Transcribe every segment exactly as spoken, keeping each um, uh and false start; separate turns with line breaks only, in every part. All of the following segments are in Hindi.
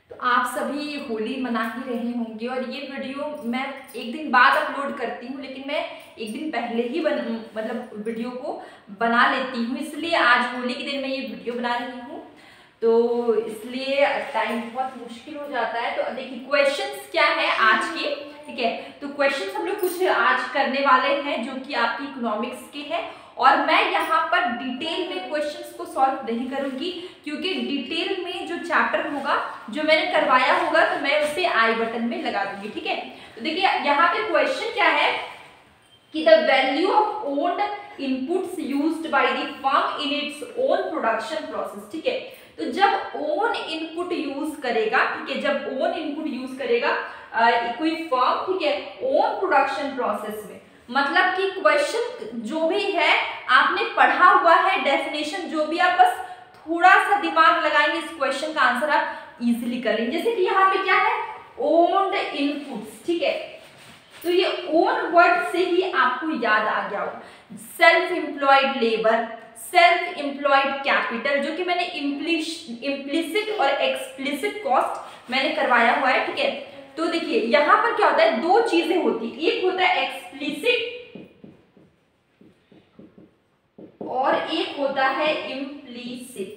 तो आप सभी होली मना ही रहे होंगे और ये वीडियो मैं एक दिन बाद अपलोड करती हूँ, लेकिन मैं एक दिन पहले ही बन मतलब वीडियो को बना लेती हूँ, इसलिए आज होली के दिन मैं ये वीडियो बना रही हूँ। तो इसलिए टाइम बहुत मुश्किल हो जाता है। तो देखिए क्वेश्चंस क्या है आज के, ठीक है। तो क्वेश्चंस हम लोग कुछ आज करने वाले हैं जो कि आपकी इकोनॉमिक्स के हैं, और मैं यहाँ पर डिटेल में क्वेश्चंस को सॉल्व नहीं करूंगी, क्योंकि डिटेल में जो चैप्टर होगा जो मैंने करवाया होगा तो मैं उसे आई बटन में लगा दूंगी, ठीक है। तो देखिए यहाँ पे क्वेश्चन क्या है कि the value of owned inputs used by the firm in its own production process, ठीक है। तो जब ओन इनपुट यूज करेगा, ठीक है, जब ओन इनपुट यूज करेगा आ, कोई फर्म, ठीक है, ओन प्रोडक्शन प्रोसेस में, मतलब कि क्वेश्चन जो भी है आपने पढ़ा हुआ है, डेफिनेशन जो भी, आप बस थोड़ा सा दिमाग लगाएंगे इस क्वेश्चन का आंसर आप इजीली कर लेंगे। जैसे कि यहाँ पे क्या है, ओन्ड इनपुट्स, ठीक है। तो ये ओन वर्ड से ही आपको याद आ गया होगा, self employed labour, self employed capital, जो कि मैंने इम्प्लिसिट और एक्सप्लिसिट कॉस्ट मैंने करवाया हुआ है, ठीक है। तो देखिए यहां पर क्या होता है, दो चीजें होती है, एक होता है एक्सप्लिसिट और एक होता है इम्प्लिसिट।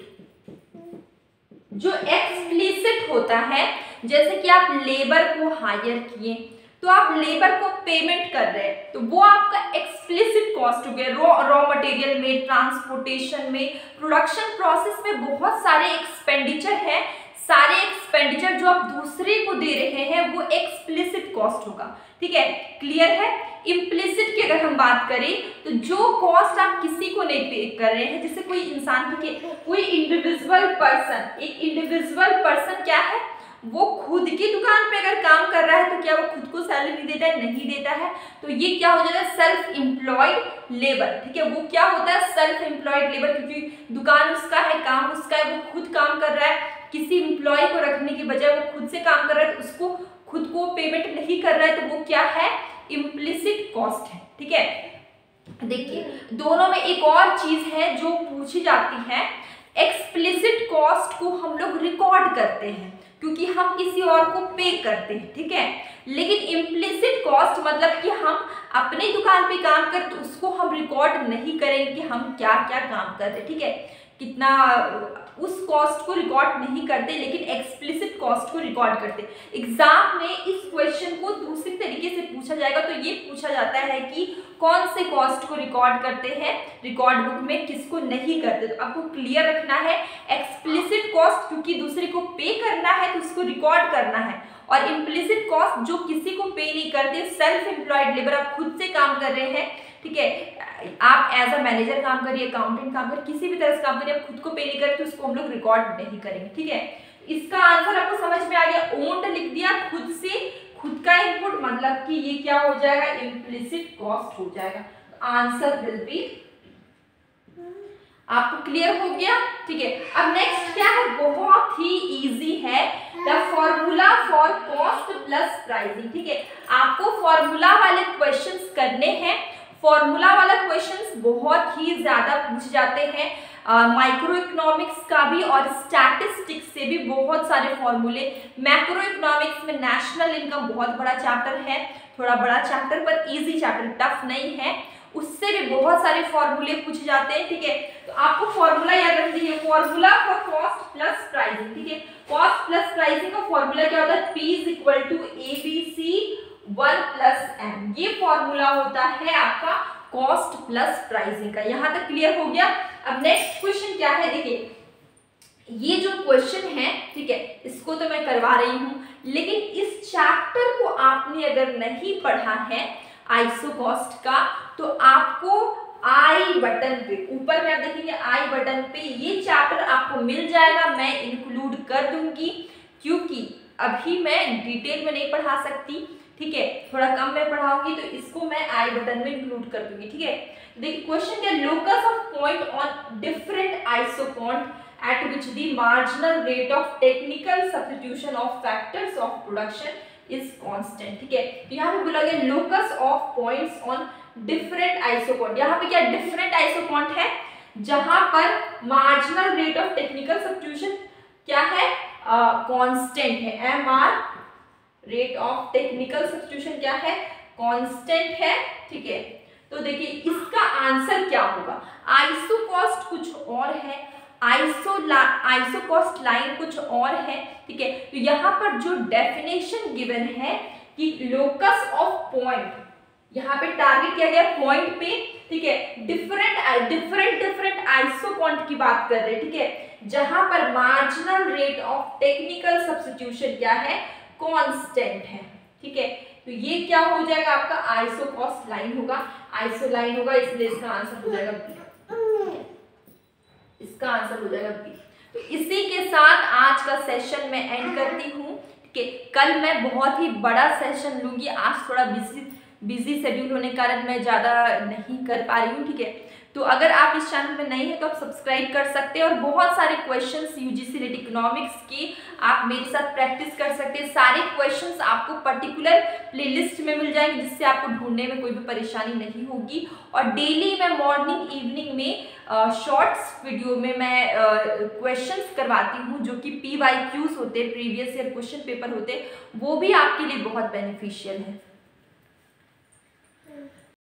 जो एक्सप्लिसिट होता है, जैसे कि आप लेबर को हायर किए तो आप लेबर को पेमेंट कर रहे हैं, तो वो आपका एक्सप्लिसिट कॉस्ट हो गया। रॉ रॉ मटेरियल में, ट्रांसपोर्टेशन में, प्रोडक्शन प्रोसेस में बहुत सारे एक्सपेंडिचर है, सारे एक्सपेंडिचर जो आप दूसरे को दे रहे हैं वो एक्सप्लिसिट कॉस्ट होगा, ठीक है। क्लियर है। इम्प्लिसिट की अगर हम बात करें तो जो कॉस्ट आप किसी को नहीं पे कर रहे हैं, जैसे कोई इंसान, ठीक है, कोई इंडिविजुअल पर्सन, एक इंडिविजुअल पर्सन क्या है, वो खुद की दुकान पे अगर काम कर रहा है तो क्या वो खुद को सैलरी देता है, नहीं देता है, तो ये क्या हो जाता है, सेल्फ एम्प्लॉयड लेबर, ठीक है। वो क्या होता है, सेल्फ एम्प्लॉयड लेबर, क्योंकि दुकान उसका है, काम उसका है, वो खुद काम कर रहा है, किसी एम्प्लॉय को रखने की बजाय वो खुद से काम कर रहा है, तो उसको खुद को पेमेंट नहीं कर रहा है, तो वो क्या है, इम्प्लिसिट कॉस्ट है, ठीक है। देखिए दोनों में एक और चीज है जो पूछी जाती है, एक्सप्लिसिट कॉस्ट को हम लोग रिकॉर्ड करते हैं क्योंकि हम किसी और को पे करते हैं, ठीक है। लेकिन इम्प्लिसिट कॉस्ट मतलब कि हम अपनी दुकान पे काम करते तो उसको हम रिकॉर्ड नहीं करेंगे कि हम क्या क्या काम कर रहे हैं, ठीक है, कितना, उस कॉस्ट को रिकॉर्ड नहीं करते, लेकिन एक्सप्लिसिट कॉस्ट को रिकॉर्ड करते। एग्जाम में इस क्वेश्चन को दूसरी तरीके से पूछा जाएगा, तो ये पूछा जाता है कि कौन से कॉस्ट को रिकॉर्ड करते हैं रिकॉर्ड बुक में, किसको नहीं करते। तो आपको क्लियर रखना है, एक्सप्लिसिट कॉस्ट क्योंकि दूसरे को पे करना है तो उसको रिकॉर्ड करना है, और इम्प्लिसिट कॉस्ट जो किसी को पे नहीं करते, सेल्फ एम्प्लॉयड लेबर, आप खुद से काम कर रहे हैं, ठीक है, आप एज अ मैनेजर काम करिए, अकाउंटेंट काम करिए, किसी भी तरह से काम करिए, आप खुद को पे नहीं करते तो उसको हम लोग रिकॉर्ड नहीं करेंगे, ठीक है। इसका आंसर आपको समझ में आ गया, ओन्ड लिख दिया, खुद से, खुद का इनपुट, मतलब कि ये क्या हो जाएगा, इम्प्लिसिट कॉस्ट हो जाएगा। आंसर विल बी, आपको क्लियर हो गया, ठीक है। अब नेक्स्ट क्या है, बहुत ही इजी है, the formula for cost plus pricing, ठीक है। आपको फॉर्मूला वाले क्वेश्चंस करने हैं, फॉर्मूला वाला क्वेश्चंस बहुत ही ज्यादा पूछ जाते हैं, माइक्रो इकोनॉमिक्स का भी और स्टैटिस्टिक्स से भी बहुत सारे फॉर्मूले। मैक्रो इकोनॉमिक्स में नेशनल इनकम बहुत बड़ा चैप्टर है, थोड़ा बड़ा चैप्टर पर इजी चैप्टर, टफ नहीं है, उससे भी बहुत सारे फॉर्मूले पूछे जाते हैं, ठीक है। तो आपको फॉर्मूला याद रख दीजिए, formula for cost plus pricing, ठीक है। कॉस्ट प्लस प्राइसिंग का फॉर्मूला क्या होता है, P is equal to A B C one plus M, ये फॉर्मूला होता है आपका कॉस्ट प्लस प्राइसिंग का। यहां तक क्लियर हो गया। अब नेक्स्ट क्वेश्चन क्या है, देखिए ये जो क्वेश्चन है, ठीक है, इसको तो मैं करवा रही हूं, लेकिन इस चैप्टर को आपने अगर नहीं पढ़ा है आइसो कॉस्ट का, तो आपको आई बटन पे, ऊपर में आप देखेंगे आई बटन पे ये चैप्टर आपको मिल जाएगा, मैं इंक्लूड कर दूंगी, क्योंकि अभी मैं डिटेल में नहीं पढ़ा सकती, ठीक है, थोड़ा कम मैं पढ़ाऊंगी, तो इसको मैं आई बटन में इंक्लूड कर दूंगी, ठीक है। देखिए क्वेश्चन क्या, locus of point on different isoquant at which the marginal rate of technical substitution of factors of production is constant, ठीक है। तो यहाँ पे बोला गया locus of points on different isoquant, यहाँ पे क्या डिफरेंट आइसोकॉन्ट है, जहां पर marginal rate of technical substitution क्या है, कांस्टेंट है, M R rate of technical substitution क्या है, कांस्टेंट है, ठीक है। तो देखिए इसका आंसर क्या होगा, आइसोकॉस्ट कुछ और है, आइसो आइसोकॉस्ट लाइन कुछ और है, ठीक है। तो यहाँ पर जो डेफिनेशन गिवन है कि लोकस ऑफ पॉइंट, यहाँ पे टारगेट किया गया पॉइंट पे, ठीक है, डिफरेंट डिफरेंट डिफरेंट आइसोकॉन्ट की बात कर रहे हैं, ठीक है, जहां पर marginal rate of technical substitution क्या है, कांस्टेंट है, ठीक है। तो ये क्या हो जाएगा आपका आइसोकॉस्ट लाइन होगा, आइसो लाइन होगा, इसलिए इसका आंसर हो जाएगा बी, इसका आंसर हो जाएगा बी। तो इसी के साथ आज का सेशन मैं एंड करती हूँ, ठीक है। कल मैं बहुत ही बड़ा सेशन लूंगी, आज थोड़ा बिजी बिजी शेड्यूल होने के कारण मैं ज़्यादा नहीं कर पा रही हूँ, ठीक है। तो अगर आप इस चैनल में नए हैं तो आप सब्सक्राइब कर सकते हैं और बहुत सारे क्वेश्चंस यूजीसी रेट इकोनॉमिक्स की आप मेरे साथ प्रैक्टिस कर सकते हैं। सारे क्वेश्चंस आपको पर्टिकुलर प्लेलिस्ट में मिल जाएंगे, जिससे आपको ढूंढने में कोई भी परेशानी नहीं होगी। और डेली मैं मॉर्निंग इवनिंग में शॉर्ट्स वीडियो में मैं क्वेश्चंस करवाती हूँ, जो कि पी वाई क्यूज होते हैं, प्रीवियस ईयर क्वेश्चन पेपर होते हैं, वो भी आपके लिए बहुत बेनिफिशियल है।